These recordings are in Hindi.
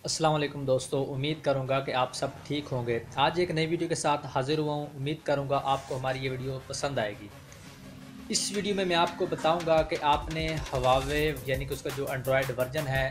अस्सलाम वालेकुम दोस्तों, उम्मीद करूँगा कि आप सब ठीक होंगे। आज एक नई वीडियो के साथ हाज़िर हुआ हूँ। उम्मीद करूँगा आपको हमारी ये वीडियो पसंद आएगी। इस वीडियो में मैं आपको बताऊँगा कि आपने हवावे यानी कि उसका जो एंड्रॉयड वर्ज़न है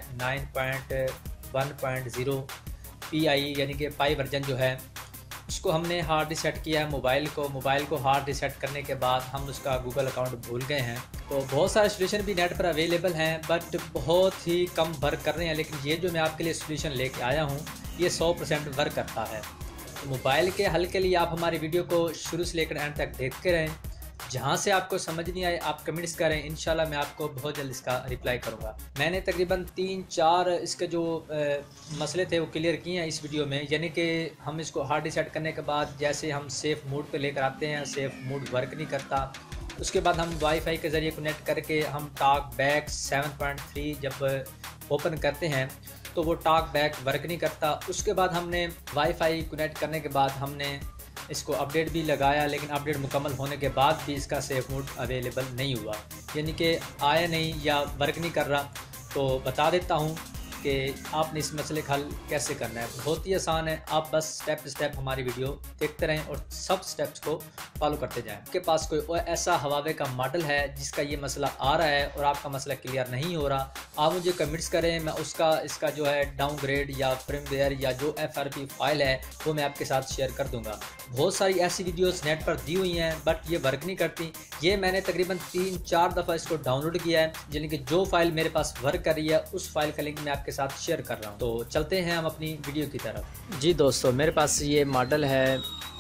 9.1.0 पीआई यानी कि पाई वर्ज़न जो है, उसको हमने हार्ड रीसेट किया है मोबाइल को हार्ड रीसेट करने के बाद हम उसका गूगल अकाउंट भूल गए हैं। तो बहुत सारे सॉल्यूशन भी नेट पर अवेलेबल हैं, बट बहुत ही कम वर्क कर रहे हैं। लेकिन ये जो मैं आपके लिए सॉल्यूशन लेके आया हूँ, ये 100% वर्क करता है। तो मोबाइल के हल के लिए आप हमारी वीडियो को शुरू से लेकर एंड तक देखते रहें। जहाँ से आपको समझ नहीं आए आप कमेंट्स करें, इंशाल्लाह मैं आपको बहुत जल्द इसका रिप्लाई करूँगा। मैंने तकरीबन 3-4 इसके जो मसले थे वो क्लियर किए हैं इस वीडियो में। यानी कि हम इसको हार्ड रीसेट करने के बाद जैसे हम सेफ़ मोड पे लेकर आते हैं, सेफ़ मोड वर्क नहीं करता। उसके बाद हम वाईफाई के ज़रिए कनेक्ट करके हम टॉक बैक 7.3 जब ओपन करते हैं तो वो टॉक बैक वर्क नहीं करता। उसके बाद हमने वाईफाई कनेक्ट करने के बाद हमने इसको अपडेट भी लगाया, लेकिन अपडेट मुकम्मल होने के बाद भी इसका सेफ मोड अवेलेबल नहीं हुआ, यानी कि आया नहीं या वर्क नहीं कर रहा। तो बता देता हूँ कि आपने इस मसले का हल कैसे करना है। बहुत ही आसान है, आप बस स्टेप स्टेप हमारी वीडियो देखते रहें और सब स्टेप्स को फॉलो करते जाएं। आपके पास कोई ऐसा हवावे का मॉडल है जिसका ये मसला आ रहा है और आपका मसला क्लियर नहीं हो रहा, आप मुझे कमेंट्स करें, मैं इसका जो है डाउनग्रेड या फर्मवेयर या जो FRP फाइल है वो मैं आपके साथ शेयर कर दूंगा। बहुत सारी ऐसी वीडियोस नेट पर दी हुई हैं बट ये वर्क नहीं करती। ये मैंने तकरीबन 3-4 दफ़ा इसको डाउनलोड किया है, यानी कि जो फाइल मेरे पास वर्क कर रही है उस फाइल का लिंक मैं आपके साथ शेयर कर रहा हूँ। तो चलते हैं हम अपनी वीडियो की तरफ। जी दोस्तों, मेरे पास ये मॉडल है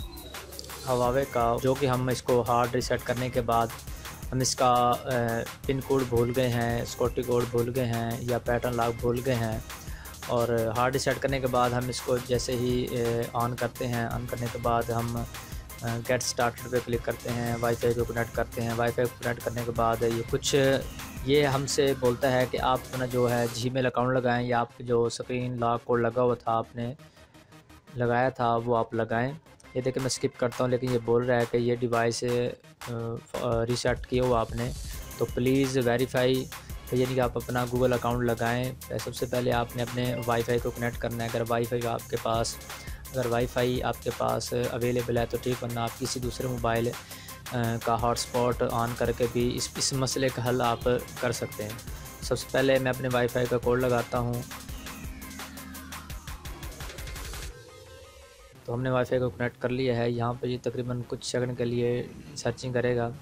हवावे का, जो कि हम इसको हार्ड रीसेट करने के बाद हम इसका पिन कोड भूल गए हैं, सिक्योरिटी कोड भूल गए हैं या पैटर्न लॉक भूल गए हैं। और हार्ड रीसेट करने के बाद हम इसको जैसे ही ऑन करते हैं, ऑन करने के बाद हम गेट स्टार्टेड पे क्लिक करते हैं, वाईफाई को कनेक्ट करते हैं। वाईफाई को कनेक्ट करने के बाद ये हमसे बोलता है कि आप अपना जो है जीमेल अकाउंट लगाएं या आप जो स्क्रीन लॉक कोड लगा हुआ था आपने लगाया था वो आप लगाएं। ये देखिए मैं स्किप करता हूँ, लेकिन ये बोल रहा है कि ये डिवाइस रीसेट किया हुआ आपने, तो प्लीज़ वेरीफाई, तो यानी कि आप अपना गूगल अकाउंट लगाएं। सबसे पहले आपने अपने वाईफाई को कनेक्ट करना है। अगर वाईफाई आपके पास अवेलेबल है तो ठीक, वरना आप किसी दूसरे मोबाइल का हॉटस्पॉट ऑन करके भी इस मसले का हल आप कर सकते हैं। सबसे पहले मैं अपने वाईफाई का कोड लगाता हूँ। तो हमने वाईफाई को कनेक्ट कर लिया है। यहाँ पे ये तकरीबन कुछ सेकंड के लिए सर्चिंग करेगा।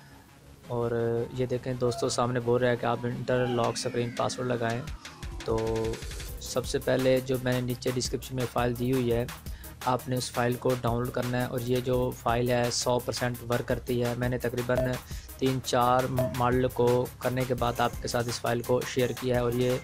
और ये देखें दोस्तों, सामने बोल रहा है कि आप इंटर लॉक स्क्रीन पासवर्ड लगाएं। तो सबसे पहले जो मैंने नीचे डिस्क्रिप्शन में फ़ाइल दी हुई है, आपने उस फाइल को डाउनलोड करना है। और ये जो फ़ाइल है 100% वर्क करती है। मैंने तकरीबन 3-4 मॉडल को करने के बाद आपके साथ इस फाइल को शेयर किया है और ये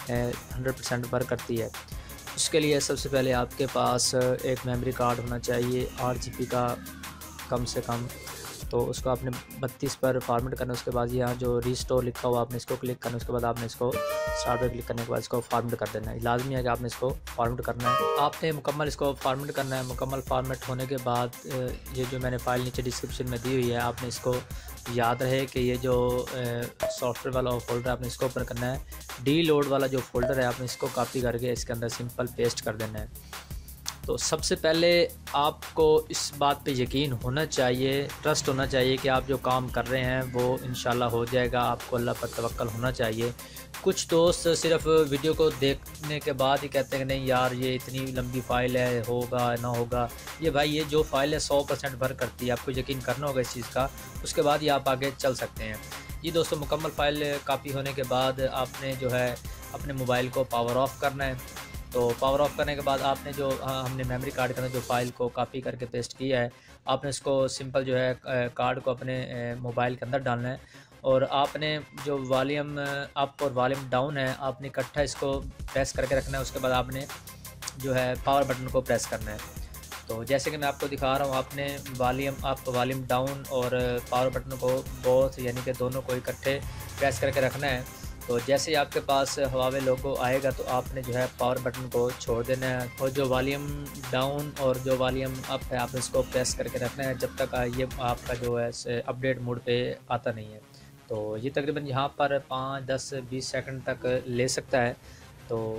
100% वर्क करती है। उसके लिए सबसे पहले आपके पास एक मेमोरी कार्ड होना चाहिए 8 GB का कम से कम। तो उसको आपने 32 पर फॉर्मेट करना है। उसके बाद यहाँ जो रीस्टोर लिखा हुआ आपने इसको क्लिक करना है। उसके बाद आपने इसको स्टार्ट पर क्लिक करने के बाद इसको फॉर्मेट कर देना है। लाजमी है कि आपने इसको फॉर्मेट करना है। आपने मुकम्मल इसको फॉर्मेट करना है। मुकम्मल फॉर्मेट होने के बाद ये जो मैंने फ़ाइल नीचे डिस्क्रिप्शन में दी हुई है, आपने इसको याद रहे कि ये जो सॉफ्टवेयर वाला फोल्डर आपने इसको ओपन करना है। डी लोड वाला जो फोल्डर है आपने इसको कॉपी करके इसके अंदर सिंपल पेस्ट कर देना है। तो सबसे पहले आपको इस बात पे यकीन होना चाहिए, ट्रस्ट होना चाहिए कि आप जो काम कर रहे हैं वो इंशाल्लाह हो जाएगा। आपको अल्लाह पर तवक्कल होना चाहिए। कुछ दोस्त सिर्फ वीडियो को देखने के बाद ही कहते हैं कि नहीं यार ये इतनी लंबी फ़ाइल है, होगा ना होगा। ये भाई ये जो फ़ाइल है 100% वर्क करती है, आपको यकीन करना होगा इस चीज़ का। उसके बाद ही आप आगे चल सकते हैं। ये दोस्तों मुकम्मल फ़ाइल कॉपी होने के बाद आपने जो है अपने मोबाइल को पावर ऑफ़ करना है। तो पावर ऑफ़ करने के बाद आपने जो हमने मेमोरी कार्ड के अंदर जो फ़ाइल को कॉपी करके पेस्ट किया है, आपने इसको सिंपल जो है कार्ड को अपने मोबाइल के अंदर डालना है। और आपने जो वॉल्यूम अप और वॉल्यूम डाउन है आपने इकट्ठा इसको प्रेस करके रखना है। उसके बाद आपने जो है पावर बटन को प्रेस करना है। तो जैसे कि मैं आपको दिखा रहा हूँ, आपने वॉल्यूम अप वॉल्यूम डाउन और पावर बटन को बोथ यानी कि दोनों को इकट्ठे प्रेस करके रखना है। तो जैसे ही आपके पास हवावे लोगो आएगा तो आपने जो है पावर बटन को छोड़ देना है और जो वॉल्यूम डाउन और जो वॉल्यूम अप है आप इसको प्रेस करके रखना है जब तक ये आपका जो है अपडेट मोड पे आता नहीं है। तो ये तकरीबन यहाँ पर 5, 10, 20 सेकंड तक ले सकता है। तो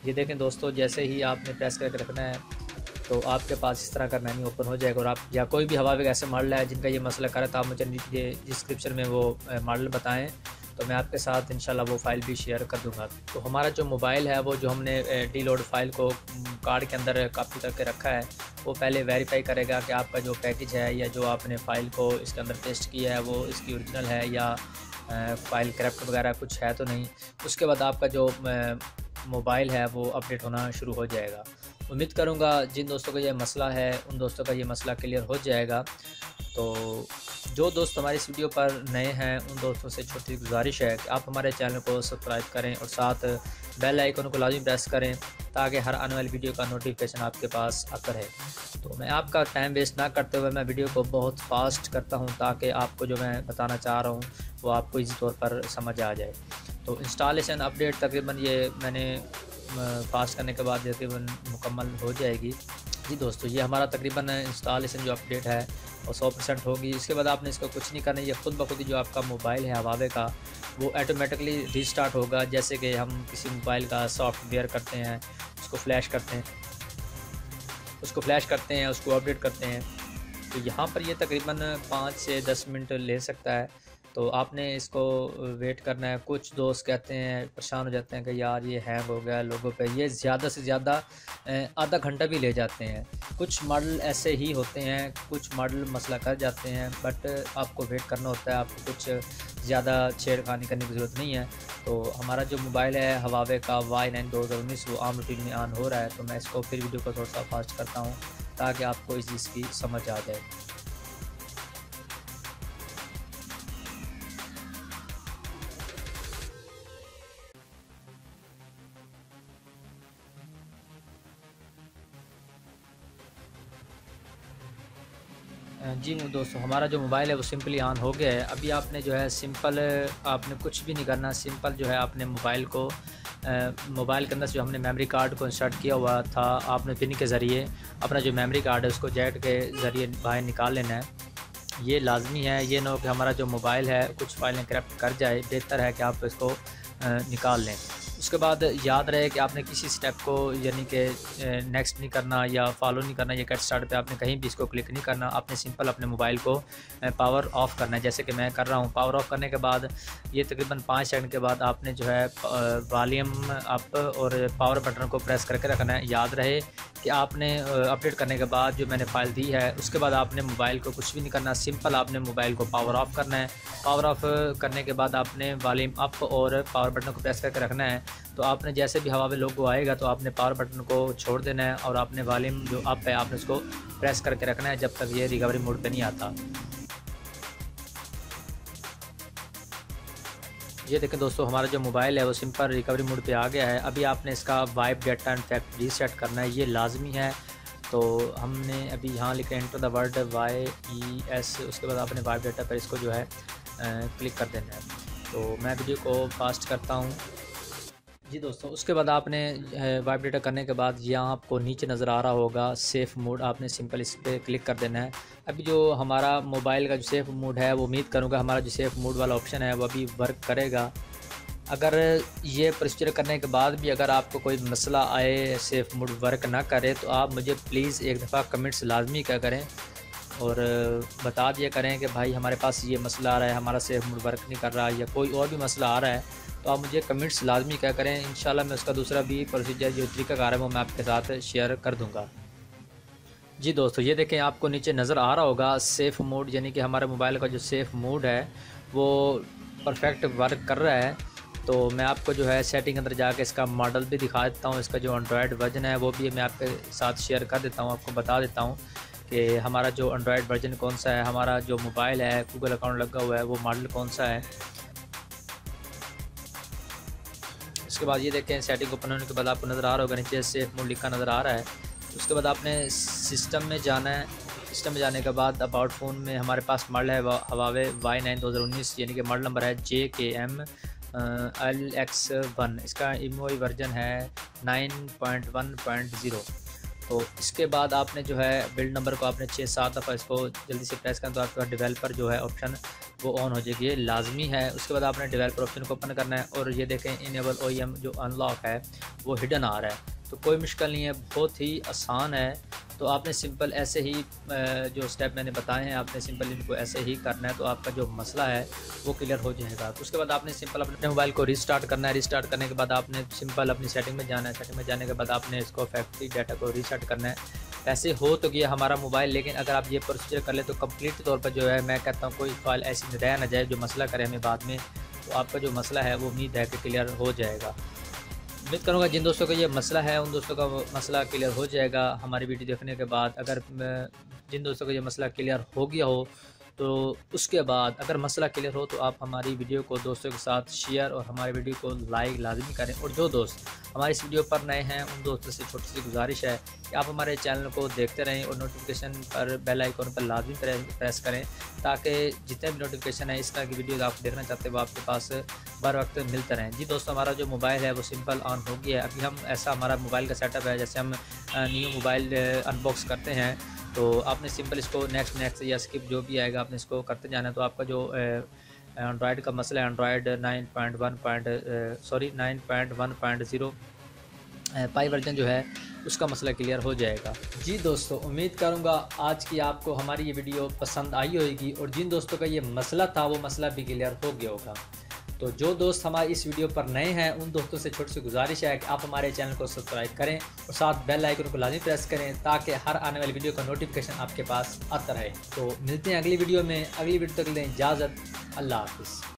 ये देखें दोस्तों, जैसे ही आपने प्रेस करके रखना है तो आपके पास इस तरह का मेन्यू ओपन हो जाएगा। और आप या कोई भी हवावे का ऐसे मॉडल है जिनका ये मसला करे तो आप मुझे ये डिस्क्रिप्शन में वो मॉडल बताएं, तो मैं आपके साथ इंशाल्लाह वो फ़ाइल भी शेयर कर दूंगा। तो हमारा जो मोबाइल है वो जो हमने डीलोड फाइल को कार्ड के अंदर कॉपी करके रखा है, वो पहले वेरीफाई करेगा कि आपका जो पैकेज है या जो आपने फ़ाइल को इसके अंदर पेस्ट किया है वो इसकी ओरिजिनल है या फ़ाइल करप्ट वगैरह कुछ है तो नहीं। उसके बाद आपका जो मोबाइल है वो अपडेट होना शुरू हो जाएगा। उम्मीद करूँगा जिन दोस्तों का ये मसला है उन दोस्तों का ये मसला क्लियर हो जाएगा। तो जो दोस्त हमारी इस वीडियो पर नए हैं उन दोस्तों से छोटी गुजारिश है कि आप हमारे चैनल को सब्सक्राइब करें और साथ बेल आइकन को लाजमी प्रेस करें ताकि हर आने वाली वीडियो का नोटिफिकेशन आपके पास आता रहे। तो मैं आपका टाइम वेस्ट ना करते हुए मैं वीडियो को बहुत फास्ट करता हूं ताकि आपको जो मैं बताना चाह रहा हूं वो आपको इसी तौर पर समझ आ जाए। तो इंस्टॉलेशन अपडेट तकरीबन ये मैंने फास्ट करने के बाद तकरीबन मुकम्मल हो जाएगी। जी दोस्तों, ये हमारा तकरीबन इंस्टॉलेशन जो अपडेट है वो 100% होगी। इसके बाद आपने इसको कुछ नहीं करना, ये खुद ब खुद ही जो आपका मोबाइल है हवावे का वो ऑटोमेटिकली रीस्टार्ट होगा। जैसे कि हम किसी मोबाइल का सॉफ्टवेयर करते हैं, उसको फ्लैश करते हैं, उसको अपडेट करते हैं। तो यहाँ पर ये तकरीबन 5 से 10 मिनट ले सकता है। तो आपने इसको वेट करना है। कुछ दोस्त कहते हैं, परेशान हो जाते हैं कि यार ये हैंग हो गया लोगों पे, ये ज़्यादा से ज़्यादा आधा घंटा भी ले जाते हैं। कुछ मॉडल ऐसे ही होते हैं, कुछ मॉडल मसला कर जाते हैं, बट आपको वेट करना होता है, आपको कुछ ज़्यादा छेड़खानी करने की ज़रूरत नहीं है। तो हमारा जो मोबाइल है हवावे का Y9 2019 वो आम रूटीन में ऑन हो रहा है। तो मैं इसको फिर वीडियो को थोड़ा सा फास्ट करता हूँ ताकि आपको इस चीज़ की समझ आ जाए। जी दोस्तों, हमारा जो मोबाइल है वो सिंपली ऑन हो गया है। अभी आपने जो है सिंपल आपने कुछ भी नहीं करना, सिंपल जो है आपने मोबाइल के अंदर से जो हमने मेमोरी कार्ड को इंसर्ट किया हुआ था, आपने पिन के ज़रिए अपना जो मेमोरी कार्ड है उसको जैक के ज़रिए बाहर निकाल लेना है। ये लाजमी है, ये ना हो कि हमारा जो मोबाइल है कुछ फाइलें करप्ट कर जाए, बेहतर है कि आप इसको निकाल लें। उसके बाद याद रहे कि आपने किसी स्टेप को यानी कि नेक्स्ट नहीं करना या फॉलो नहीं करना, या गेट स्टार्ट पे आपने कहीं भी इसको क्लिक नहीं करना। आपने सिंपल अपने मोबाइल को पावर ऑफ़ करना है, जैसे कि मैं कर रहा हूँ। पावर ऑफ़ करने के बाद ये तकरीबन 5 सेकंड के बाद आपने जो है वॉल्यूम अप और पावर बटन को प्रेस करके रखना है। याद रहे कि आपने अपडेट करने के बाद जो मैंने फ़ाइल दी है उसके बाद आपने मोबाइल को कुछ भी नहीं करना, सिंपल आपने मोबाइल को पावर ऑफ़ करना है। पावर ऑफ़ करने के बाद आपने वॉल्यूम अप और पावर बटन को प्रेस करके रखना है। तो आपने जैसे भी हवा में लोगो आएगा तो आपने पावर बटन को छोड़ देना है और आपने वॉल्यूम जो अप है आपने उसको प्रेस करके रखना है जब तक ये रिकवरी मोड पे नहीं आता। ये देखें दोस्तों, हमारा जो मोबाइल है वो सिंपल रिकवरी मोड पे आ गया है। अभी आपने इसका wipe data and fact reset करना है, ये लाजमी है। तो हमने अभी यहाँ लिखा है एंटर द वर्ड YES, उसके बाद आपने वाइप डेटा पर इसको जो है क्लिक कर देना है। तो मैं वीडियो को फास्ट करता हूँ। जी दोस्तों, उसके बाद आपने वाइप डेटा करने के बाद यहाँ आपको नीचे नज़र आ रहा होगा सेफ़ मोड, आपने सिंपल इस पर क्लिक कर देना है। अभी जो हमारा मोबाइल का जो सेफ़ मोड है वो उम्मीद करूँगा हमारा जो सेफ़ मोड वाला ऑप्शन है वो अभी वर्क करेगा। अगर ये प्रोसीजर करने के बाद भी अगर आपको कोई मसला आए, सेफ़ मोड वर्क ना करे, तो आप मुझे प्लीज़ एक दफ़ा कमेंट्स लाजमी क्या करें और बता दिया करें कि भाई हमारे पास ये मसला आ रहा है, हमारा सेफ़ मोड वर्क नहीं कर रहा, या कोई और भी मसला आ रहा है, तो आप मुझे कमेंट्स लाजमी क्या करें। इंशाल्लाह मैं उसका दूसरा भी प्रोसीजर जो तरीक़ाकार है वो मैं आपके साथ शेयर कर दूँगा। जी दोस्तों, ये देखें आपको नीचे नज़र आ रहा होगा सेफ़ मोड, यानी कि हमारे मोबाइल का जो सेफ़ मोड है वो परफेक्ट वर्क कर रहा है। तो मैं आपको जो है सेटिंग अंदर जाके इसका मॉडल भी दिखा देता हूँ, इसका जो एंड्रॉयड वर्जन है वो भी मैं आपके साथ शेयर कर देता हूँ, आपको बता देता हूँ कि हमारा जो एंड्रॉयड वर्जन कौन सा है, हमारा जो मोबाइल है गूगल अकाउंट लगा हुआ है वो मॉडल कौन सा है। उसके बाद ये देखें सेटिंग ओपन होने के बाद आपको नज़र आ रहा होगा नीचे सेफ मोड लिखा नज़र आ रहा है। उसके बाद आपने सिस्टम में जाना है। सिस्टम में जाने के बाद अबाउट फ़ोन में हमारे पास मॉडल है हवावे Y9 2019, यानी कि मॉडल नंबर है JKM LX1। इसका MIUI वर्जन है 9.1.0। तो इसके बाद आपने जो है बिल्ड नंबर को आपने 6-7 दफ़ा इसको जल्दी से प्रेस करें तो आपका डेवलपर जो है ऑप्शन वो ऑन हो जाएगी, ये लाजमी है। उसके बाद आपने डेवलपर ऑप्शन को ओपन करना है और ये देखें इनेबल OEM जो अनलॉक है वो हिडन आ रहा है, तो कोई मुश्किल नहीं है, बहुत ही आसान है। तो आपने सिंपल ऐसे ही जो स्टेप मैंने बताए हैं आपने सिंपल इनको ऐसे ही करना है, तो आपका जो मसला है वो क्लियर हो जाएगा। तो उसके बाद आपने सिंपल अपने मोबाइल को रिस्टार्ट करना है। रिस्टार्ट करने के बाद आपने सिंपल अपनी सेटिंग में जाना है। सेटिंग में जाने के बाद आपने इसको फैक्ट्री डाटा को रीसेट करना है। ऐसे हो तो गया हमारा मोबाइल, लेकिन अगर आप ये प्रोसीजर कर ले तो कंप्लीट तौर पर जो है मैं कहता हूँ कोई फाइल ऐसी रह ना जाए जो मसला करे हमें बाद में, तो आपका जो मसला है वो उम्मीद है कि क्लियर हो जाएगा। उम्मीद करूँगा जिन दोस्तों का ये मसला है उन दोस्तों का मसला क्लियर हो जाएगा हमारी वीडियो देखने के बाद। अगर जिन दोस्तों का ये मसला क्लियर हो गया हो तो उसके बाद अगर मसला क्लियर हो तो आप हमारी वीडियो को दोस्तों के साथ शेयर और हमारी वीडियो को लाइक लाजमी करें। और जो दोस्त हमारे इस वीडियो पर नए हैं उन दोस्तों से छोटी सी गुजारिश है कि आप हमारे चैनल को देखते रहें और नोटिफिकेशन पर बेल आइकन पर लाजमी प्रेस करें, ताकि जितने भी नोटिफिकेशन है इस तरह की वीडियो आप देखना चाहते हैं वो आपके पास बर वक्त मिलते रहें। जी दोस्तों, हमारा जो मोबाइल है वो सिंपल ऑन हो गया है। अभी हम ऐसा हमारा मोबाइल का सेटअप है जैसे हम न्यू मोबाइल अनबॉक्स करते हैं, तो आपने सिंपल इसको नेक्स्ट या स्किप जो भी आएगा आपने इसको करते जाना है। तो आपका जो एंड्रॉयड का मसला है, एंड्रॉयड 9.1.0 पाई वर्जन जो है उसका मसला क्लियर हो जाएगा। जी दोस्तों, उम्मीद करूंगा आज की आपको हमारी ये वीडियो पसंद आई होगी और जिन दोस्तों का ये मसला था वो मसला भी क्लियर हो गया होगा। तो जो दोस्त हमारे इस वीडियो पर नए हैं उन दोस्तों से छोटी सी गुजारिश है कि आप हमारे चैनल को सब्सक्राइब करें और साथ बेल आइकन को लाजमी प्रेस करें, ताकि हर आने वाली वीडियो का नोटिफिकेशन आपके पास आता रहे। तो मिलते हैं अगली वीडियो में। अगली वीडियो तक लें इजाज़त। अल्लाह हाफिज़।